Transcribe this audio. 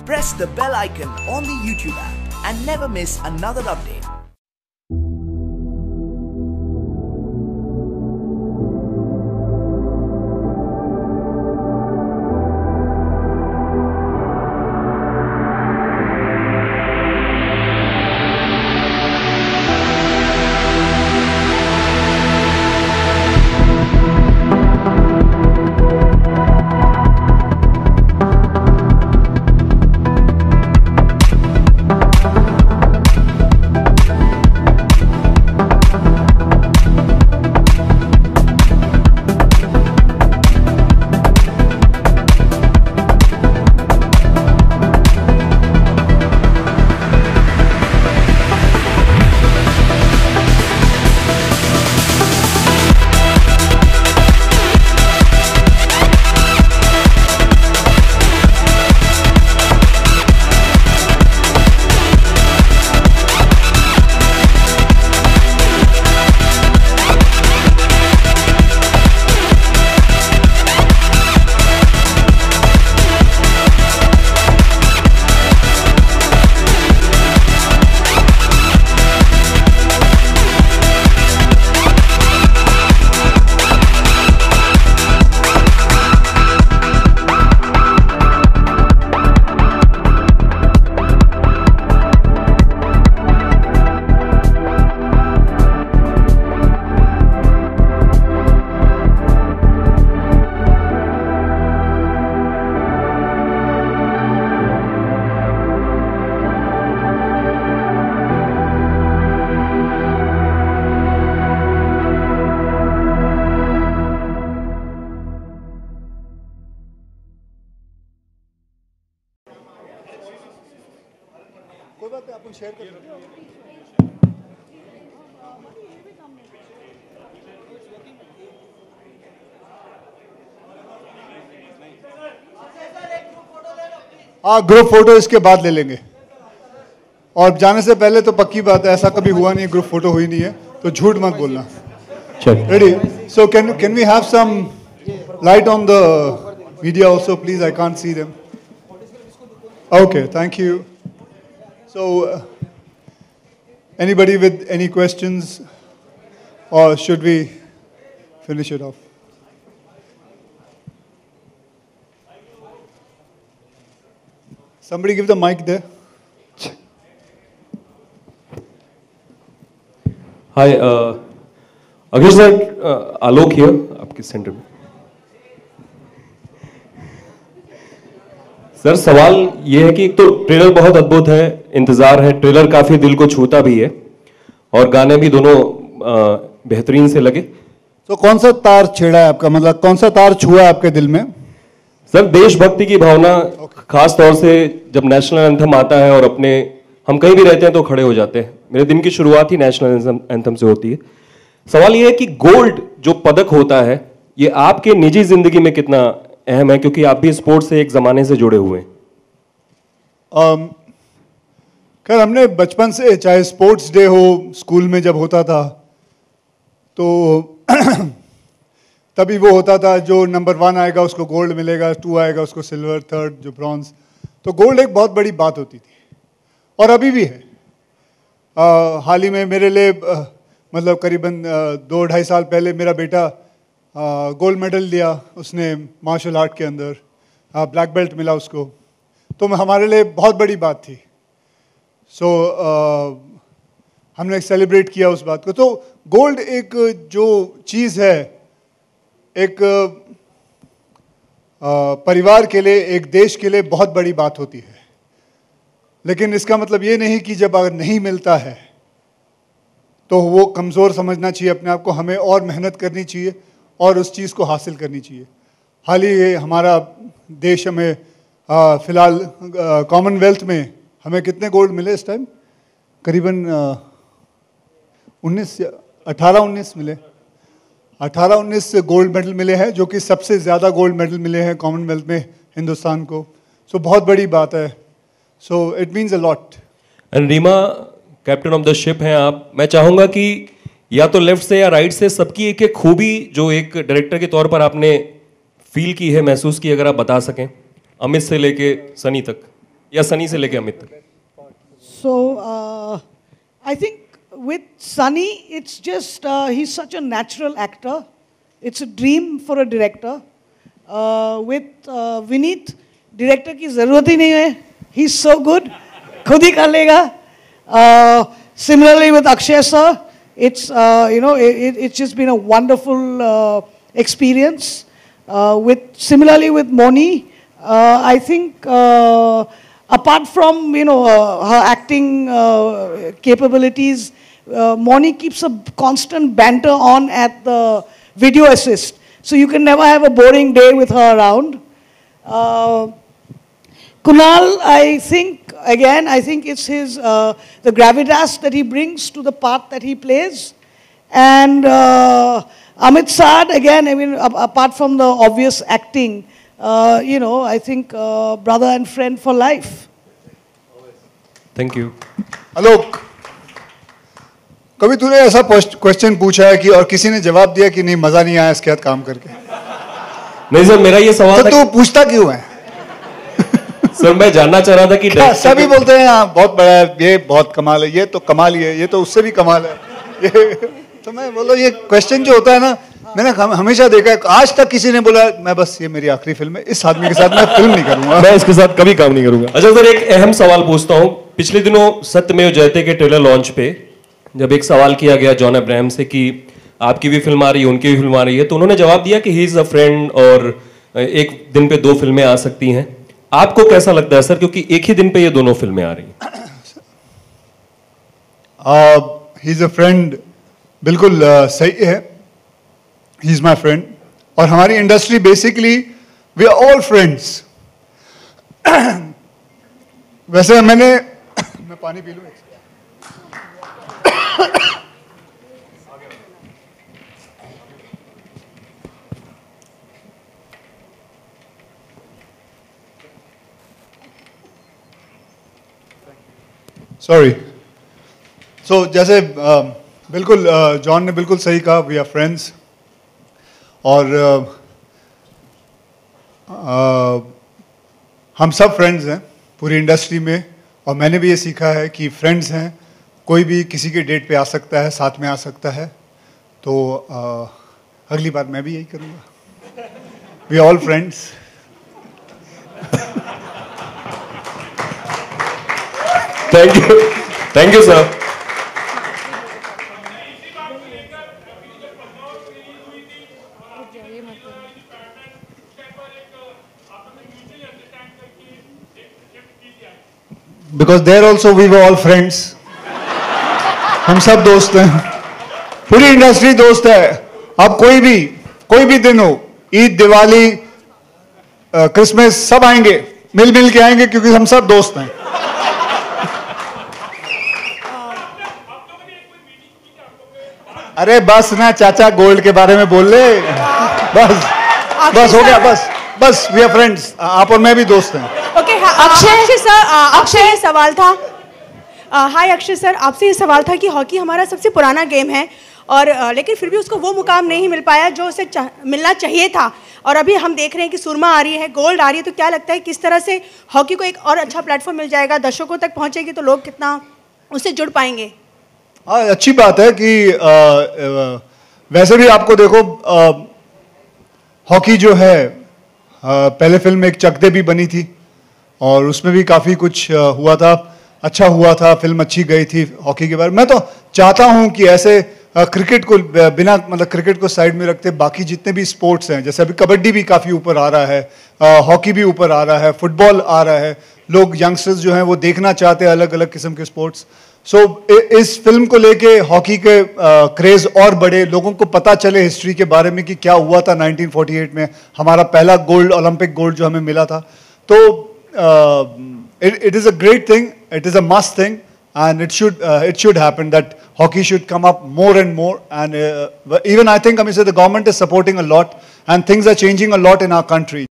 press the bell icon on the YouTube app and never miss another update. कोई बात नहीं, अपन share कर लेंगे। हाँ, ग्रुप फोटो इसके बाद ले लेंगे। और जाने से पहले तो पक्की बात है, ऐसा कभी हुआ नहीं, ग्रुप फोटो हुई नहीं है, तो झूठ मत बोलना। Ready? So can we have some light on the media also please? I can't see them. Okay, thank you. So, anybody with any questions, or should we finish it off? Somebody give the mic there. Hi, Agesh sir, Alok here, आपके centre में। Sir सवाल ये है कि एक तो trailer बहुत अद्भुत है, इंतजार है, ट्रेलर काफी दिल को छूता भी है और गाने भी दोनों बेहतरीन से लगे। तो कौन सा तार छेड़ा है आपका, मतलब कौन सा तार छुआ है आपके दिल में? सर देशभक्ति की भावना, खास तौर से जब नेशनल एंथम आता है और अपने हम कहीं भी रहते हैं तो खड़े हो जाते हैं। मेरे दिन की शुरुआत ही नेशनल एंथम से होती है। सवाल ये है कि गोल्ड जो पदक होता है ये आपके निजी जिंदगी में कितना अहम है, क्योंकि आप भी स्पोर्ट्स से एक जमाने से जुड़े हुए हैं। खैर हमने बचपन से, चाहे स्पोर्ट्स डे हो स्कूल में जब होता था तो तभी वो होता था जो नंबर 1 आएगा उसको गोल्ड मिलेगा, 2 आएगा उसको सिल्वर, 3rd जो ब्रॉन्ज। तो गोल्ड एक बहुत बड़ी बात होती थी और अभी भी है। हाल ही में मेरे लिए मतलब करीबन 2-2.5 साल पहले मेरा बेटा गोल्ड मेडल लिया उसने मार्शल आर्ट के अंदर, ब्लैक बेल्ट मिला उसको, तो हमारे लिए बहुत बड़ी बात थी। सो हमने सेलिब्रेट किया उस बात को। तो गोल्ड एक जो चीज़ है, एक परिवार के लिए, एक देश के लिए बहुत बड़ी बात होती है। लेकिन इसका मतलब ये नहीं कि जब अगर नहीं मिलता है तो वो कमज़ोर समझना चाहिए अपने आप को। हमें और मेहनत करनी चाहिए और उस चीज़ को हासिल करनी चाहिए। हाल ही हमारा देश हमें फ़िलहाल कॉमनवेल्थ में हमें कितने गोल्ड मिले इस टाइम? करीबन 18-19 मिले। 18-19 गोल्ड मेडल मिले हैं, जो कि सबसे ज़्यादा गोल्ड मेडल मिले हैं कॉमनवेल्थ में हिंदुस्तान को। सो बहुत बड़ी बात है। So it means a lot. And Reema captain of the ship हैं आप। मैं चाहूंगा कि या तो लेफ्ट से या राइट से सबकी एक एक खूबी जो एक डायरेक्टर के तौर पर आपने फील की है, महसूस की, अगर आप बता सकें, अमित से लेके सनी तक। या सनी से लेके अमित तक? So, I think with Sunny, it's just, he's such a natural actor. It's a dream for a director. With Vineet, director की ज़रूरत ही नहीं है. He's so good. खुद ही कर लेगा. Similarly with Akshay sir, it's, it's just been a wonderful experience. Similarly with Moni, I think, apart from, her acting capabilities, Moni keeps a constant banter on at the video assist. So you can never have a boring day with her around. Kunal, I think it's his, the gravitas that he brings to the part that he plays. And Amit Saad, again, I mean, apart from the obvious acting, I think brother and friend for life. Thank you. आलोक, कभी तूने ऐसा question पूछा है कि और किसी ने जवाब दिया कि नहीं मजा नहीं आया इसके साथ काम करके? नहीं सर, मेरा ये सवाल तो तू पूछता क्यों है? सर मैं जानना चाह रहा था कि सभी बोलते हैं हाँ बहुत बड़ा है, ये बहुत कमाल है, ये तो कमाल ही है, ये तो उससे भी कमाल है, ये तो मैं बोलो ये क्वेश्चन जो होता है ना, मैंने हमेशा देखा है, आज तक किसी ने बोला मैं बस ये मेरी आखिरी फिल्म है, इस आदमी के साथ मैं फिल्म नहीं करूंगा, मैं इसके साथ कभी काम नहीं करूंगा। अच्छा सर, एक अहम सवाल पूछता हूँ। पिछले दिनों सत्यमेव जयते के ट्रेलर लॉन्च पे जब एक सवाल किया गया जॉन अब्राहम से कि आपकी भी फिल्म आ रही है, उनकी भी फिल्म आ रही है, तो उन्होंने जवाब दिया कि ही इज अ फ्रेंड और एक दिन पे 2 फिल्में आ सकती हैं। आपको कैसा लगता है सर, क्योंकि एक ही दिन पे ये दोनों फिल्में आ रही हैं? ही इज अ फ्रेंड, बिल्कुल सही है, ही इज माई फ्रेंड। और हमारी industry basically we are all friends. वैसे मैं पानी पी लूं? सॉरी। सो जैसे बिल्कुल जॉन ने बिल्कुल सही कहा, वी आर फ्रेंड्स। और हम सब फ्रेंड्स हैं पूरी इंडस्ट्री में, और मैंने भी ये सीखा है कि फ्रेंड्स हैं, कोई भी किसी के डेट पे आ सकता है, साथ में आ सकता है। तो अगली बार मैं भी यही करूँगा। We are all friends. Thank you sir. Because there also we were all friends. हम सब दोस्त हैं, पूरी इंडस्ट्री दोस्त है। अब कोई भी दिन हो, ईद, दिवाली, क्रिसमस, सब आएंगे, मिल के आएंगे, क्योंकि हम सब दोस्त हैं। अरे बस ना चाचा, गोल्ड के बारे में बोल ले, बस हो गया, बस वी आर फ्रेंड्स। आप और मैं भी दोस्त हैं। ओके, अक्षय सर, अक्षय सवाल था। हाय अक्षय सर, आपसे ये सवाल था कि हॉकी हमारा सबसे पुराना गेम है, और लेकिन फिर भी उसको वो मुकाम नहीं मिल पाया जो उसे मिलना चाहिए था, और अभी हम देख रहे हैं कि सुरमा आ रही है, गोल्ड आ रही है, तो क्या लगता है किस तरह से हॉकी को एक और अच्छा प्लेटफॉर्म मिल जाएगा, दर्शकों तक पहुंचेगी तो लोग कितना उससे जुड़ पाएंगे? अच्छी बात है कि वैसे भी आपको देखो, हॉकी जो है, पहले फिल्म एक चक दे भी बनी थी और उसमें भी काफ़ी कुछ हुआ था, अच्छा हुआ था, फिल्म अच्छी गई थी हॉकी के बारे में। मैं तो चाहता हूं कि ऐसे क्रिकेट को बिना मतलब क्रिकेट को साइड में रखते बाकी जितने भी स्पोर्ट्स हैं, जैसे अभी कबड्डी भी काफ़ी ऊपर आ रहा है, हॉकी भी ऊपर आ रहा है, फुटबॉल आ रहा है, लोग यंगस्टर्स जो हैं वो देखना चाहते हैं अलग अलग किस्म के स्पोर्ट्स। सो इस फिल्म को लेके हॉकी के क्रेज और बढ़े, लोगों को पता चले हिस्ट्री के बारे में कि क्या हुआ था 1948 में, हमारा पहला गोल्ड, ओलंपिक गोल्ड जो हमें मिला था। तो it is a great thing, it is a must thing, and it should happen that hockey should come up more and more, and even I think, I mean, the government is supporting a lot and things are changing a lot in our country.